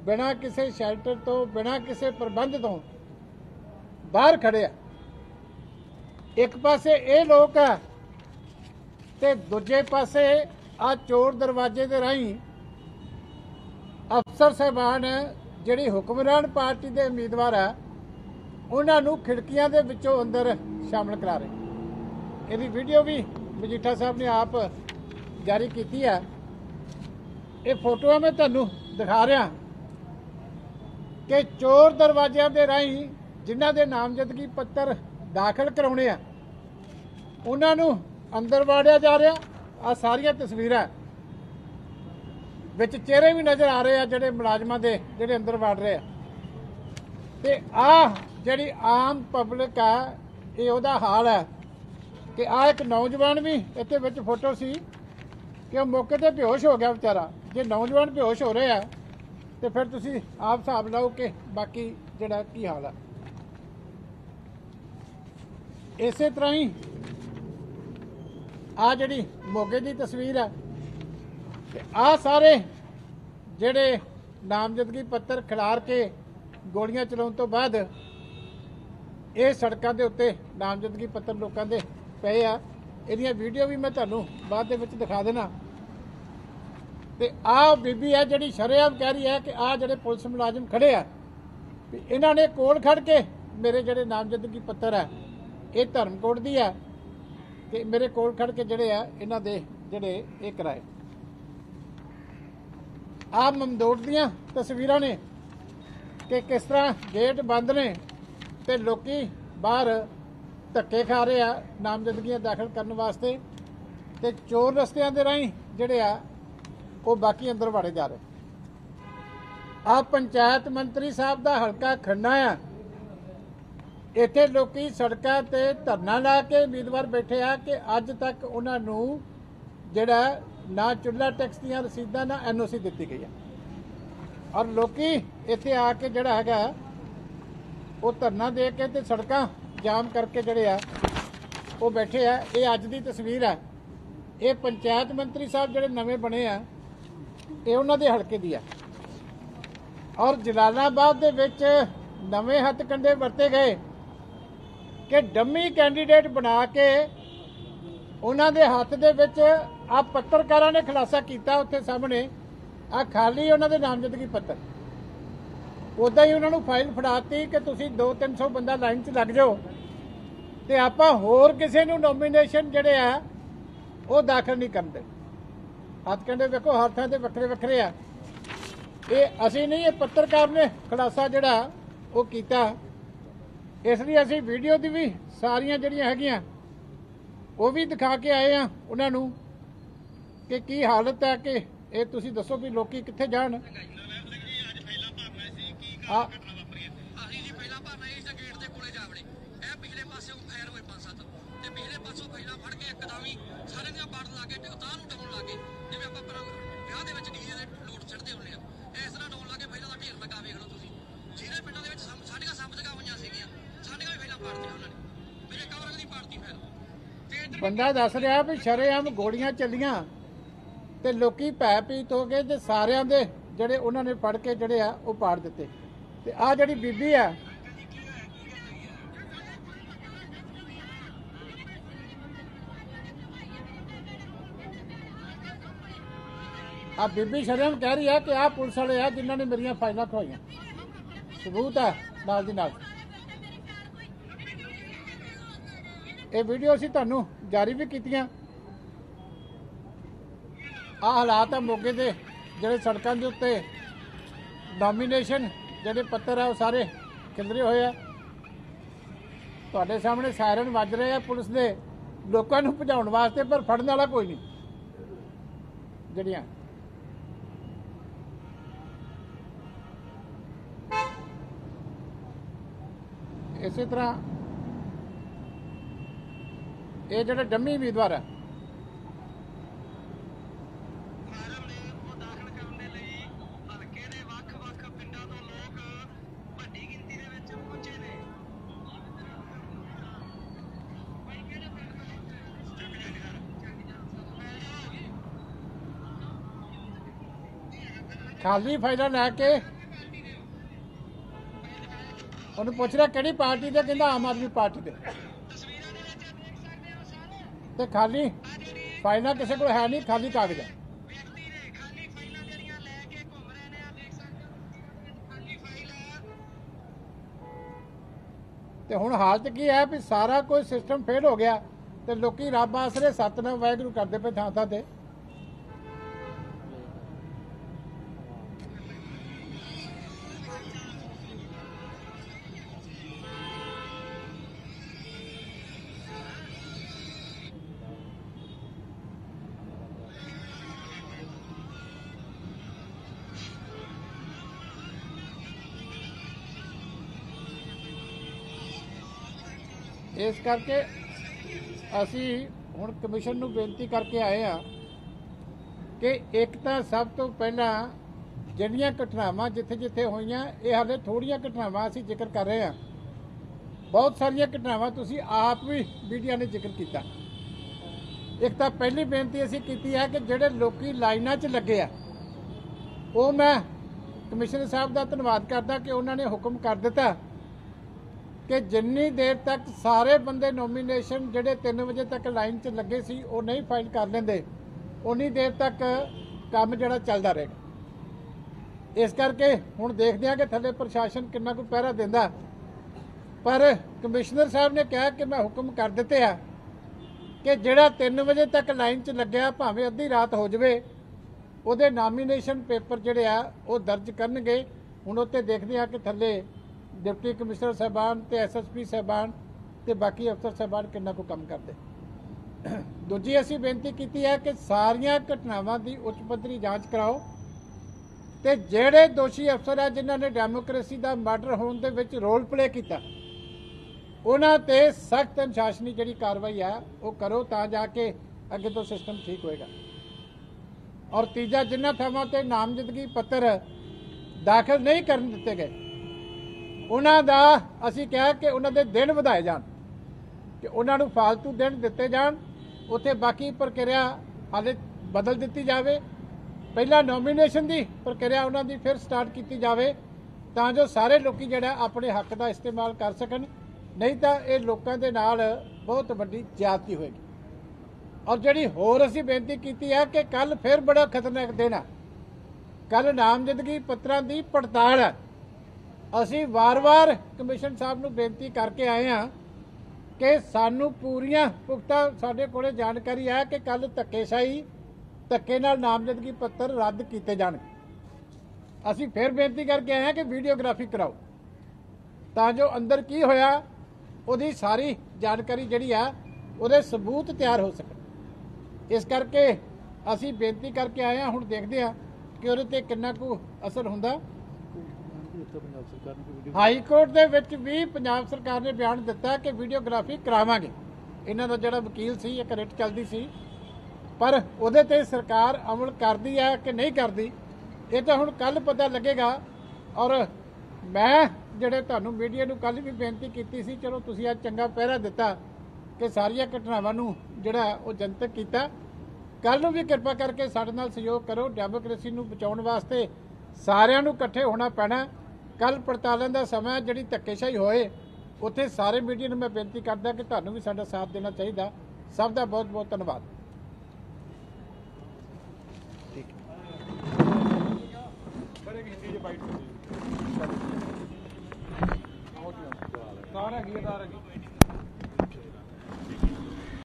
बिना किसी शैल्टर तो बिना किसी प्रबंध तो बाहर खड़े आ। एक पासे ये लोग है ते दूजे पासे आ चोर दरवाजे के राही अफसर साहबान जिहड़ी हुक्मरान पार्टी के उम्मीदवार है उन्होंने खिड़कियां दे विचों अंदर शामिल करा रहे। इसकी वीडियो भी मजीठा साहब ने आप जारी की है। ये फोटो मैं तुहानू दिखा रहा कि चोर दरवाजियां दे राही जिन्हां दे नामजदगी पत्र दाखिल करवाने आ उन्होंने अंदर वाड़िया जा रहा। आ सारिया तस्वीरां विच चेहरे भी नज़र आ रहे हैं जिहड़े मुलाजमां दे जिहड़े अंदर वाड़ रहे ते आ जिहड़ी आम पब्लिक है ये उहदा हाल है कि आ एक नौजवान भी इत्थे विच फोटो सी कि मौके ते बेहोश हो गया बेचारा। जे नौजवान बेहोश हो रहे हैं तो फिर तुसी आप हिसाब लाओ कि बाकी जिहड़ा की हाल है। इसे तरह ही आ जिहड़ी मोगे की तस्वीर है आ सारे जिहड़े नामजदगी पत्र खिलार के गोलियां चलाउण तो बाद ये सड़कों के उत्ते नामजदगी पत्र लोगों के पे आ। इहदियां वीडियो भी मैं तुहानू बाद दे विच दिखा देना। ते आ बीबी है जिहड़ी शरेआम कह रही है कि आ जिहड़े पुलिस मुलाजम खड़े आ इन्हां ने कोल खड़ के मेरे जिहड़े नामजदगी पत्र है ये धर्मकोट दी है कि मेरे कोल खड़ के जिहड़े आ इन्हां दे जिहड़े ये कराए। आ ममदोट दियां तस्वीरां ने कि किस तरह गेट बंद ने ते लोकी बाहर धक्के खा रहे आ नामजदगियां दाखिल करने वास्ते ते चोर रस्तियां दे राही जिहड़े आ वो बाकी अंदर वाड़े जा रहे। आ पंचायत मंत्री साहब दा हलका खन्ना आ। इत्थे लोकी सड़कां ते धरना ला के उम्मीदवार बैठे आ कि अज तक उन्हां नूं जिहड़ा ना चुल्हा टैक्स दीयां रसीदां ना NOC दित्ती गई है और लोकी इत्थे आके जिहड़ा हैगा वो धरना दे के ते सड़कां जाम करके जिहड़े आ वो बैठे आ। ये अज दी तस्वीर है। ये पंचायत मंत्री साहब जिहड़े नवें बने आ ये उन्हां दे हलके दी है और जलालाबाद दे विच नवें हथकंडे वरते गए कि डमी कैंडीडेट बना के उन्हां दे हत्थ दे विच आ पत्रकारां ने खुलासा किया उत्थे सामने आ खाली उन्हां दे नामजदगी पत्र उदा ही उन्होंने फाइल फड़ाती कि तुसी 200-300 बंदा लाइन च लग जाओ तो आपां होर किसी नूं नोमीनेशन जिहड़े आ वो दाखिल नहीं करते। हथकंडे देखो हर थां ते वखरे वखरे आ। ये असीं नहीं ये पत्रकार ने खुलासा जिहड़ा वो कीता इसलिए असीं वीडियो दी भी सारियां जिहड़ियां हैगियां वो भी दिखा के आए हैं उन्होंने कि की हालत है कि ये तुसी दसो भी लोग कित्थे जाण। बंदा दस रहा भी शरेआम गोलियां चलियां ते लोकी भै भीत हो गए ते सारियां दे जिहड़े उन्होंने फड़ के जिहड़े आ वो पाड़ दिते। ते आ जिहड़ी बीबी आ आ बीबी शरेआम कह रही है कि आ पुलिस वाले आ जिन्होंने मेरिया फाइलां खवाइयां सबूत है नाल दी नाल। ये वीडियो असीं तुहानूं जारी भी कीतियां। आ हालात है मोगे दे जिहड़े सड़कों के उत्ते नॉमीनेशन जिहड़े पत्र है वो सारे खिलरे हुए हैं। तुहाडे सामने सायरन वज रहे हैं पुलिस दे लोकां नूं भजाउण वास्ते पर फड़न वाला कोई नहीं। जिहड़ियां इस तरह ये जो डमी उम्मीदवार है खाली फाइल लैके ਉਹਨੂੰ ਪੁੱਛ ਰਿਹਾ ਕਿਹੜੀ ਪਾਰਟੀ ਦੇ, ਕਹਿੰਦਾ ਆਮ ਆਦਮੀ ਪਾਰਟੀ ਦੇ। ਤੇ ਖਾਲੀ ਫਾਈਲਾਂ ਕਿਸੇ ਕੋਲ ਹੈ ਨਹੀਂ, ਖਾਲੀ ਕਾਗਜ਼ ਹੈ। ਤੇ ਹੁਣ ਹਾਲਤ ਕੀ ਹੈ ਵੀ ਸਾਰਾ ਕੋਈ ਸਿਸਟਮ ਫੇਲ ਹੋ ਗਿਆ ਤੇ ਲੋਕੀ ਰੱਬ ਆਸਰੇ ਸਤਨਾਮ ਵਾਹਿਗੁਰੂ ਕਰਦੇ ਪਏ ਥਾਂ ਥਾਂ ਤੇ। ਇਸ ਕਰਕੇ ਅਸੀਂ ਹੁਣ ਕਮਿਸ਼ਨ ਨੂੰ ਬੇਨਤੀ ਕਰਕੇ ਆਏ ਹਾਂ ਕਿ ਇੱਕ ਤਾਂ ਸਭ ਤੋਂ ਪਹਿਲਾਂ ਜਿਹੜੀਆਂ ਘਟਨਾਵਾਂ ਜਿੱਥੇ ਜਿੱਥੇ ਹੋਈਆਂ, ਇਹ ਹਾਲੇ ਥੋੜ੍ਹੀਆਂ ਘਟਨਾਵਾਂ ਅਸੀਂ ਜ਼ਿਕਰ ਕਰ ਰਹੇ ਹਾਂ, ਬਹੁਤ ਸਾਰੀਆਂ ਘਟਨਾਵਾਂ ਤੁਸੀਂ ਆਪ ਵੀ ਮੀਡੀਆ ਨੇ ਜ਼ਿਕਰ ਕੀਤਾ। ਇੱਕ ਤਾਂ ਪਹਿਲੀ ਬੇਨਤੀ ਅਸੀਂ ਕੀਤੀ ਹੈ ਕਿ ਜਿਹੜੇ ਲੋਕੀ ਲਾਈਨਾਂ 'ਚ ਲੱਗੇ ਆ, ਉਹ ਮੈਂ ਕਮਿਸ਼ਨਰ ਸਾਹਿਬ ਦਾ ਧੰਨਵਾਦ ਕਰਦਾ ਕਿ ਉਹਨਾਂ ਨੇ ਹੁਕਮ ਕਰ ਦਿੱਤਾ ਕਿ ਜਿੰਨੀ ਦੇਰ ਤੱਕ ਸਾਰੇ ਬੰਦੇ ਨੋਮੀਨੇਸ਼ਨ ਜਿਹੜੇ 3 ਵਜੇ ਤੱਕ ਲਾਈਨ 'ਚ ਲੱਗੇ ਸੀ ਉਹ ਨਹੀਂ ਫਾਈਲ ਕਰ ਲੈਂਦੇ, ਉਨੀ ਦੇਰ ਤੱਕ ਕੰਮ ਜਿਹੜਾ ਚੱਲਦਾ ਰਹੇਗਾ। ਇਸ ਕਰਕੇ ਹੁਣ ਦੇਖਦੇ ਹਾਂ ਕਿ ਥੱਲੇ ਪ੍ਰਸ਼ਾਸਨ ਕਿੰਨਾ ਕੁ ਪਹਿਰਾ ਦਿੰਦਾ। ਪਰ ਕਮਿਸ਼ਨਰ ਸਾਹਿਬ ਨੇ ਕਿਹਾ ਕਿ ਮੈਂ ਹੁਕਮ ਕਰ ਦਿੱਤੇ ਆ ਕਿ ਜਿਹੜਾ 3 ਵਜੇ ਤੱਕ ਲਾਈਨ 'ਚ ਲੱਗਿਆ, ਭਾਵੇਂ ਅੱਧੀ ਰਾਤ ਹੋ ਜਾਵੇ, ਉਹਦੇ ਨਾਮੀਨੇਸ਼ਨ ਪੇਪਰ ਜਿਹੜੇ ਆ ਉਹ ਦਰਜ ਕਰਨਗੇ। ਹੁਣ ਉੱਤੇ ਦੇਖਦੇ ਆ ਕਿ ਥੱਲੇ ਡਿਪਟੀ ਕਮਿਸ਼ਨਰ ਸਾਹਿਬਾਨ ਤੇ ਐਸਐਸਪੀ ਸਾਹਿਬਾਨ ਤੇ ਬਾਕੀ ਅਫਸਰ ਸਾਹਿਬਾਨ ਕਿੰਨਾ ਕੁ ਕੰਮ ਕਰਦੇ। ਦੂਜੀ ਅਸੀਂ ਬੇਨਤੀ ਕੀਤੀ ਹੈ ਕਿ ਸਾਰੀਆਂ ਘਟਨਾਵਾਂ ਦੀ ਉੱਚ ਪੱਧਰੀ ਜਾਂਚ ਕਰਾਓ ਤੇ ਜਿਹੜੇ ਦੋਸ਼ੀ ਅਫਸਰ ਆ ਜਿਨ੍ਹਾਂ ਨੇ ਡੈਮੋਕ੍ਰੇਸੀ ਦਾ ਮਰਡਰ ਹੋਣ ਦੇ ਵਿੱਚ ਰੋਲ ਪਲੇ ਕੀਤਾ, ਉਹਨਾਂ ਤੇ ਸਖਤ ਅਨੁਸ਼ਾਸਨੀ ਜਿਹੜੀ ਕਾਰਵਾਈ ਆ ਉਹ ਕਰੋ, ਤਾਂ ਜਾ ਕੇ ਅੱਗੇ ਤੋਂ ਸਿਸਟਮ ਠੀਕ ਹੋਏਗਾ। ਔਰ ਤੀਜਾ, ਜਿਨ੍ਹਾਂ ਥਾਵਾਂ ਤੇ ਨਾਮਜ਼ਦਗੀ ਪੱਤਰ ਦਾਖਲ ਨਹੀਂ ਕਰਨ ਦਿੱਤੇ ਗਏ, ਉਹਨਾਂ ਦਾ ਅਸੀਂ ਕਿਹਾ ਕਿ ਉਹਨਾਂ ਦੇ ਦਿਨ ਵਧਾਏ ਜਾਣ, ਕਿ ਉਹਨਾਂ ਨੂੰ ਫਾਲਤੂ ਦਿਨ ਦਿੱਤੇ ਜਾਣ, ਉੱਥੇ ਬਾਕੀ ਪ੍ਰਕਿਰਿਆ ਹਾਲੇ ਬਦਲ ਦਿੱਤੀ ਜਾਵੇ। ਪਹਿਲਾਂ ਨੋਮੀਨੇਸ਼ਨ ਦੀ ਪ੍ਰਕਿਰਿਆ ਉਹਨਾਂ ਦੀ ਫਿਰ ਸਟਾਰਟ ਕੀਤੀ ਜਾਵੇ, ਤਾਂ ਜੋ ਸਾਰੇ ਲੋਕੀ ਜਿਹੜਾ ਆਪਣੇ ਹੱਕ ਦਾ ਇਸਤੇਮਾਲ ਕਰ ਸਕਣ। ਨਹੀਂ ਤਾਂ ਇਹ ਲੋਕਾਂ ਦੇ ਨਾਲ ਬਹੁਤ ਵੱਡੀ ਜ਼ਿਆਦਤੀ ਹੋਏਗੀ। ਔਰ ਜਿਹੜੀ ਹੋਰ ਅਸੀਂ ਬੇਨਤੀ ਕੀਤੀ ਹੈ ਕਿ ਕੱਲ ਫਿਰ ਬੜਾ ਖਤਰਨਾਕ ਦਿਨ ਆ, ਕੱਲ ਨਾਮਜ਼ਦਗੀ ਪੱਤਰਾਂ ਦੀ ਪੜਤਾਲ ਹੈ। ਅਸੀਂ ਵਾਰ-ਵਾਰ ਕਮਿਸ਼ਨ ਸਾਹਿਬ ਨੂੰ ਬੇਨਤੀ ਕਰਕੇ ਆਏ ਹਾਂ ਕਿ ਸਾਨੂੰ ਪੂਰੀਆਂ ਪੁਖਤਾ ਸਾਡੇ ਕੋਲੇ ਜਾਣਕਾਰੀ ਹੈ ਕਿ ਕੱਲ ਧੱਕੇ ਨਾਲ ਨਾਮਜ਼ਦਗੀ ਪੱਤਰ ਰੱਦ ਕੀਤੇ ਜਾਣਗੇ। ਅਸੀਂ ਫਿਰ ਬੇਨਤੀ ਕਰਕੇ ਆਏ ਹਾਂ ਕਿ ਵੀਡੀਓਗ੍ਰਾਫੀ ਕਰਾਓ, ਤਾਂ ਜੋ ਅੰਦਰ ਕੀ ਹੋਇਆ ਉਹਦੀ ਸਾਰੀ ਜਾਣਕਾਰੀ ਜਿਹੜੀ ਆ ਉਹਦੇ ਸਬੂਤ ਤਿਆਰ ਹੋ ਸਕਣ। ਇਸ ਕਰਕੇ ਅਸੀਂ ਬੇਨਤੀ ਕਰਕੇ ਆਏ ਹਾਂ। ਹੁਣ ਦੇਖਦੇ ਹਾਂ ਕਿ ਉਹਦੇ ਤੇ ਕਿੰਨਾ ਕੁ ਅਸਰ ਹੁੰਦਾ। ਹਾਈ ਕੋਰਟ ਦੇ ਵਿੱਚ ਵੀ ਪੰਜਾਬ ਸਰਕਾਰ ਨੇ ਬਿਆਨ ਦਿੱਤਾ ਕਿ ਵੀਡੀਓਗ੍ਰਾਫੀ ਕਰਾਵਾਂਗੇ। ਇਹਨਾਂ ਦਾ ਜਿਹੜਾ ਵਕੀਲ ਸੀ, ਇੱਕ ਰਿਟ ਚੱਲਦੀ ਸੀ, ਪਰ ਉਹਦੇ ਤੇ ਸਰਕਾਰ ਅਮਲ ਕਰਦੀ ਹੈ ਕਿ ਨਹੀਂ ਕਰਦੀ, ਇਹ ਤਾਂ ਹੁਣ ਕੱਲ ਪਤਾ ਲੱਗੇਗਾ। ਔਰ ਮੈਂ ਜਿਹੜੇ ਤੁਹਾਨੂੰ ਮੀਡੀਆ ਨੂੰ ਕੱਲ ਵੀ ਬੇਨਤੀ ਕੀਤੀ ਸੀ, ਚਲੋ ਤੁਸੀਂ ਅੱਜ ਚੰਗਾ ਪਹਿਰਾ ਦਿੱਤਾ ਕਿ ਸਾਰੀਆਂ ਘਟਨਾਵਾਂ ਨੂੰ ਜਿਹੜਾ ਉਹ ਜਨਤਕ ਕੀਤਾ। ਕੱਲ ਨੂੰ ਵੀ ਕਿਰਪਾ ਕਰਕੇ ਸਾਡੇ ਨਾਲ ਸਹਿਯੋਗ ਕਰੋ। ਡੈਮੋਕ੍ਰੇਸੀ ਨੂੰ ਬਚਾਉਣ ਵਾਸਤੇ ਸਾਰਿਆਂ ਨੂੰ ਇਕੱਠੇ ਹੋਣਾ ਪੈਣਾ। ਕੱਲ ਪੜਤਾਲਾਂ ਦਾ ਸਮਾਂ ਜਿਹੜੀ ਧੱਕੇਸ਼ਾਹੀ ਹੋਏ, ਉੱਥੇ ਸਾਰੇ ਮੀਡੀਆ ਨੂੰ ਮੈਂ ਬੇਨਤੀ ਕਰਦਾ ਕਿ ਤੁਹਾਨੂੰ ਵੀ ਸਾਡਾ ਸਾਥ ਦੇਣਾ ਚਾਹੀਦਾ। ਸਭ ਦਾ ਬਹੁਤ ਬਹੁਤ ਧੰਨਵਾਦ। ਕਾਰ ਹੈਗੀ।